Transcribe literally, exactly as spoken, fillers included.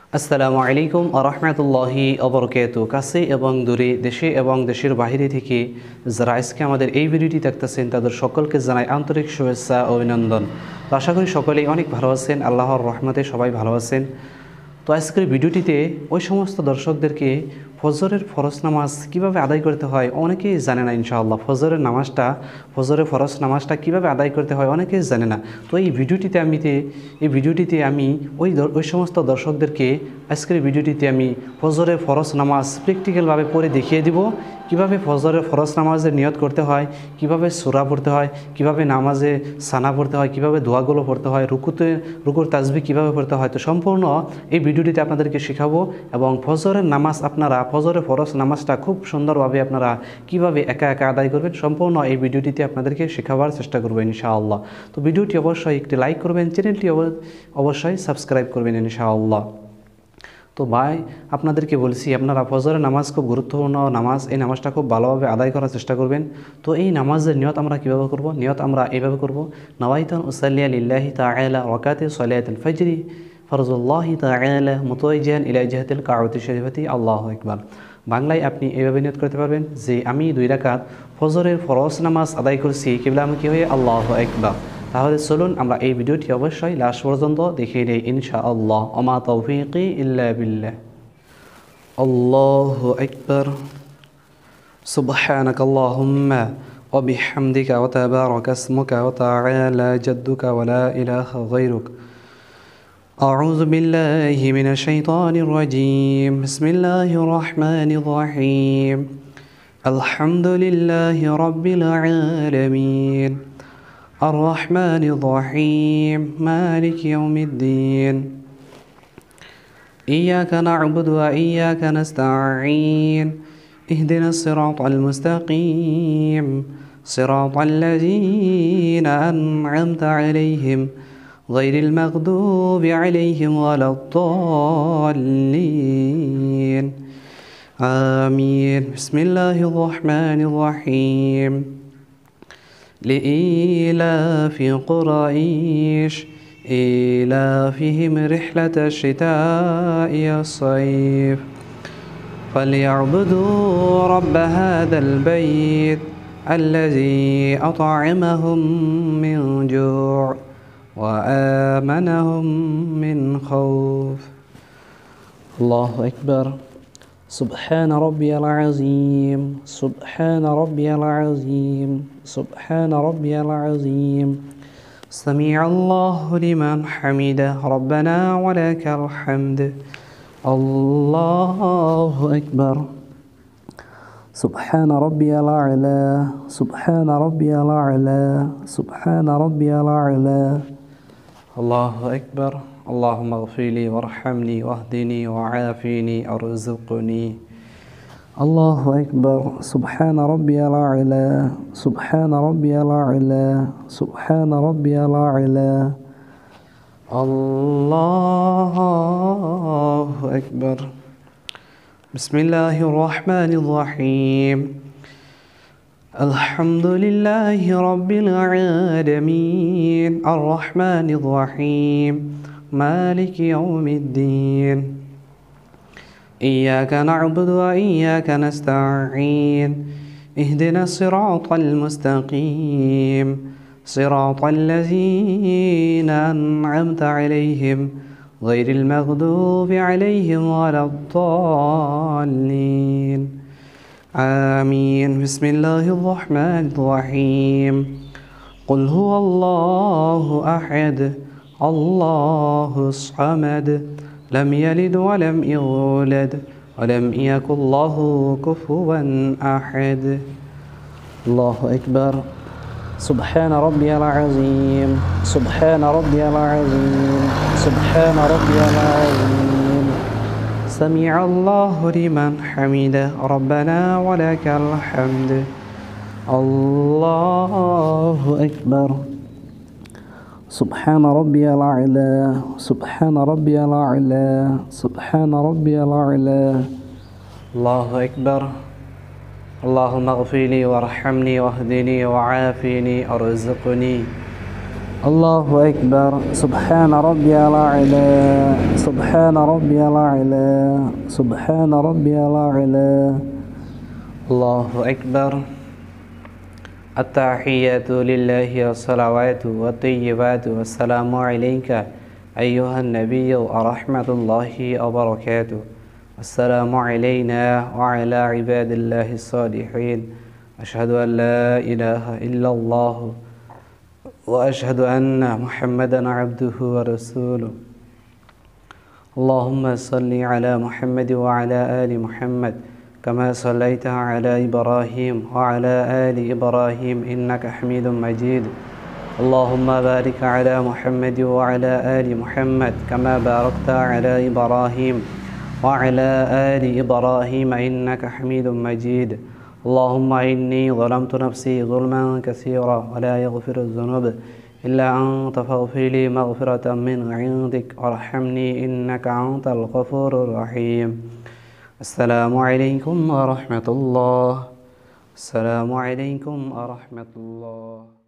আসসালামু আলাইকুম ওয়া রাহমাতুল্লাহি ওয়া বারাকাতুহু। কাছে এবং দূরে, দেশে এবং দেশের বাইরে থেকে যারা আজকে আমাদের এই ভিডিওটি দেখতেছেন তাদের সকলকে জানাই আন্তরিক শুভেচ্ছা ও অভিনন্দন। তো আশা করি সকলেই অনেক ভালো আছেন, আল্লাহর রহমতে সবাই ভালো আছেন। তো আজকের ভিডিওটিতে ওই সমস্ত দর্শকদেরকে ফজরের ফরজ নামাজ কীভাবে আদায় করতে হয় অনেকেই জানে না। ইনশাআল্লাহ ফজরের নামাজটা ফজরের ফরজ নামাজটা কীভাবে আদায় করতে হয় অনেকেই জানে না। তো এই ভিডিওটিতে আমি এই ভিডিওটিতে আমি ওই ওই সমস্ত দর্শকদেরকে আজকের ভিডিওটিতে আমি ফজরের ফরজ নামাজ প্র্যাকটিক্যালভাবে পড়ে দেখিয়ে দিব, কিভাবে ফজরের ফরজ নামাজের নিয়ত করতে হয়, কিভাবে সূরা পড়তে হয়, কিভাবে নামাজে সানা পড়তে হয়, কিভাবে দোয়াগুলো পড়তে হয়, রুকুতে রুকুর তাসবিহ কিভাবে পড়তে হয়। তো সম্পূর্ণ এই ভিডিওটিতে আপনাদেরকে শেখাবো এবং ফজরের নামাজ আপনারা ফজরের ফরজ নামাজটা খুব সুন্দরভাবে আপনারা কিভাবে একা একা আদায় করবেন সম্পূর্ণ এই ভিডিওটিতে আপনাদেরকে শেখাবার চেষ্টা করবো ইনশাআল্লাহ। তো ভিডিওটি অবশ্যই একটি লাইক করবেন, চ্যানেলটি অবশ্যই সাবস্ক্রাইব করবেন ইনশাআল্লাহ। তো ভাই আপনাদেরকে বলছি, আপনারা ফজরের নামাজ খুব গুরুত্বপূর্ণ নামাজ, এই নামাজটা খুব ভালোভাবে আদায় করার চেষ্টা করবেন। তো এই নামাজের নিয়ত আমরা কীভাবে করব? নিয়ত আমরা এইভাবে করব, নাওয়াইতুন উসাল্লিয়া লিল্লাহি তাআলা রাকাতি সালাতুল ফজরি ফরজুল্লাহি তাআলা মুতাওয়াজ্জিহান ইলা জিহাতিল কাবাতি শরীফাতি আল্লাহু আকবার। বাংলায় আপনি এইভাবে নিয়ত করতে পারবেন যে আমি দুই রাকাত ফজরের ফরজ নামাজ আদায় করছি কিবলামুখী হয়ে আল্লাহু আকবার। তাহলে চলুন আমরা এই ভিডিওটি অবশ্যই লাস্ট পর্যন্ত দেখিয়ে নেই ইনশাআল্লাহ। ওমা তাওফীকি ইল্লা বিল্লাহ। আল্লাহু আকবার। সুবহানাকা আল্লাহুম্মা ওয়া বিহামদিকা ওয়া তাবারাকা ইসমুকা ওয়া তাআলা জাদ্দুকা ওয়া লা ইলাহা গায়রুক। أعوذ بالله من الشيطان الرجيم. بسم الله الرحمن الرحيم. الحمد لله رب العالمين الرحمن الرحيم مالك يوم الدين إياك نعبد وإياك نستعين اهدنا الصراط المستقيم صراط الذين أنعمت عليهم غير المغضوب عليهم ولا الضالين آمين. بسم الله الرحمن الرحيم. لإيلاف قريش إيلافهم رحلة الشتاء والصيف فليعبدوا رب هذا البيت الذي أطعمهم من جوع وآمنهم من خوف. الله أكبر. سبحان ربي العظيم سبحان ربي العظيم سبحان ربي العظيم. سمع الله لمن حمده ربنا ولك الحمد. الله أكبر. سبحان ربي الأعلى سبحان ربي الأعلى سبحان ربي الأعلى. الله أكبر. اللهم اغفر لي وارحمني واهدني وعافني ارزقني. الله أكبر. سبحان ربي الأعلى سبحان ربي الأعلى سبحان ربي الأعلى. الله أكبر. بسم الله الرحمن الرحيم. الحمد لله رب العالمين الرحمن الرحيم مالك يوم الدين إياك نعبد وإياك نستعين اهدنا الصراط المستقيم صراط الذين أنعمت عليهم غير المغضوب عليهم ولا الضالين آمين. بسم الله الرحمن الرحيم. قل هو الله أحد الله الصمد لم يلد ولم يولد ولم يكن له كفوا أحد. الله أكبر. سبحان ربي العظيم سبحان ربي العظيم سبحان ربي العظيم. سمع الله لمن حمده ربنا ولك الحمد. الله أكبر. سبحان ربي الأعلى سبحان ربي الأعلى سبحان ربي الأعلى. الله أكبر. اللهم اغفر لي وارحمني واهدني وعافني ارزقني. الله أكبر. سبحان ربي الأعلى. سبحان ربي الأعلى. سبحان ربي الأعلى. الله أكبر. التحيات لله والصلوات والطيبات والسلام عليك أيها النبي ورحمة الله وبركاته. السلام علينا وعلى عباد الله الصالحين. أشهد أن لا إله إلا الله وأشهد أن محمدا عبده ورسوله. اللهم صل على محمد وعلى آل محمد كما صليت على إبراهيم وعلى آل إبراهيم إنك حميد مجيد. اللهم بارك على محمد وعلى آل محمد كما باركت على إبراهيم وعلى آل إبراهيم إنك حميد مجيد. اللهم إني ظلمت نفسي ظلما كثيرا ولا يغفر الذنوب إلا أنت فاغفر لي مغفرة من عندك وارحمني إنك أنت الغفور الرحيم. السلام عليكم ورحمة الله. السلام عليكم ورحمة الله.